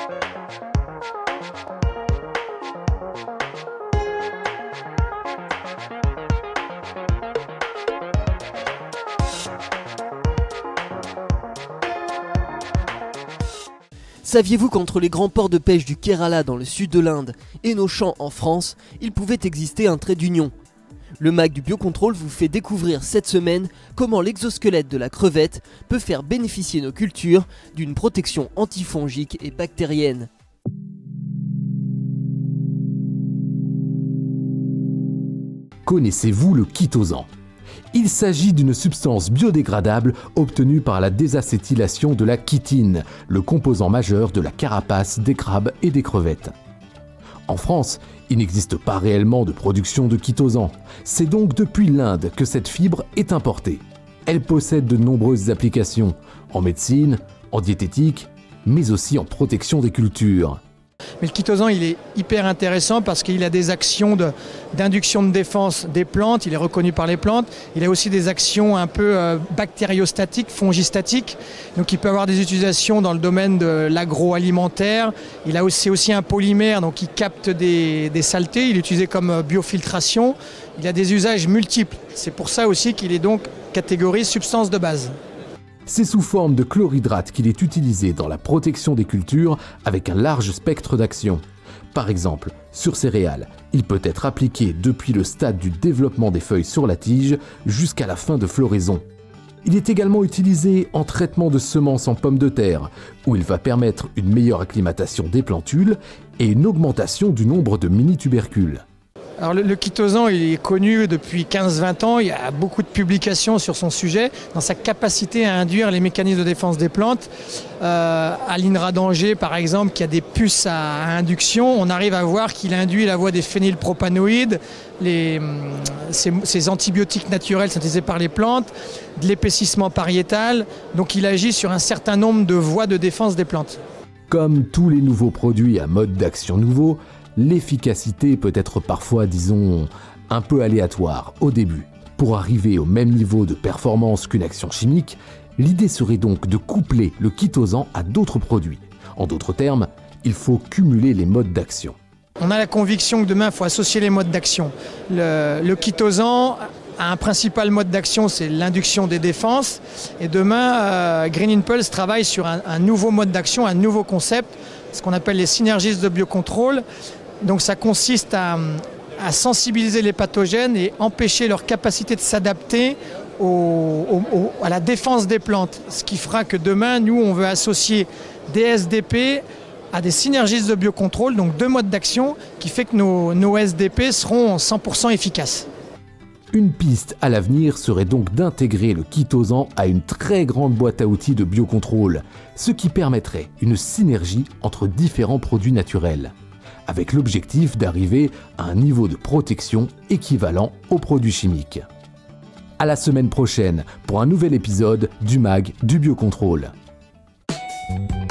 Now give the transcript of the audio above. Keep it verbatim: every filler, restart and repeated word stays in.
Saviez-vous qu'entre les grands ports de pêche du Kerala dans le sud de l'Inde et nos champs en France, il pouvait exister un trait d'union? Le mag du Biocontrôle vous fait découvrir cette semaine comment l'exosquelette de la crevette peut faire bénéficier nos cultures d'une protection antifongique et bactérienne. Connaissez-vous le chitosan ? Il s'agit d'une substance biodégradable obtenue par la désacétylation de la chitine, le composant majeur de la carapace des crabes et des crevettes. En France, il n'existe pas réellement de production de chitosan. C'est donc depuis l'Inde que cette fibre est importée. Elle possède de nombreuses applications, en médecine, en diététique, mais aussi en protection des cultures. Mais le chitosan, il est hyper intéressant parce qu'il a des actions de, d'induction de défense des plantes, il est reconnu par les plantes. Il a aussi des actions un peu euh, bactériostatiques, fongistatiques. Donc il peut avoir des utilisations dans le domaine de l'agroalimentaire. Il a aussi, aussi un polymère, donc il capte des, des saletés. Il est utilisé comme biofiltration. Il a des usages multiples. C'est pour ça aussi qu'il est donc catégorie substance de base. C'est sous forme de chlorhydrate qu'il est utilisé dans la protection des cultures avec un large spectre d'action. Par exemple, sur céréales, il peut être appliqué depuis le stade du développement des feuilles sur la tige jusqu'à la fin de floraison. Il est également utilisé en traitement de semences en pommes de terre, où il va permettre une meilleure acclimatation des plantules et une augmentation du nombre de mini-tubercules. Alors le, le chitosan, il est connu depuis quinze à vingt ans, il y a beaucoup de publications sur son sujet, dans sa capacité à induire les mécanismes de défense des plantes. Euh, à l'I N R A d'Angers, par exemple, qui a des puces à, à induction, on arrive à voir qu'il induit la voie des phénylpropanoïdes, les, ces, ces antibiotiques naturels synthétisés par les plantes, de l'épaississement pariétal, donc il agit sur un certain nombre de voies de défense des plantes. Comme tous les nouveaux produits à mode d'action nouveau, l'efficacité peut être parfois, disons, un peu aléatoire au début. Pour arriver au même niveau de performance qu'une action chimique, l'idée serait donc de coupler le chitosan à d'autres produits. En d'autres termes, il faut cumuler les modes d'action. On a la conviction que demain, il faut associer les modes d'action. Le, le chitosan a un principal mode d'action, c'est l'induction des défenses. Et demain, euh, Green Impulse travaille sur un, un nouveau mode d'action, un nouveau concept, ce qu'on appelle les synergistes de biocontrôle. Donc ça consiste à, à sensibiliser les pathogènes et empêcher leur capacité de s'adapter au, au, à la défense des plantes. Ce qui fera que demain, nous, on veut associer des S D P à des synergistes de biocontrôle, donc deux modes d'action, qui fait que nos, nos S D P seront cent pour cent efficaces. Une piste à l'avenir serait donc d'intégrer le chitosan à une très grande boîte à outils de biocontrôle, ce qui permettrait une synergie entre différents produits naturels, avec l'objectif d'arriver à un niveau de protection équivalent aux produits chimiques. À la semaine prochaine pour un nouvel épisode du mag du Biocontrôle.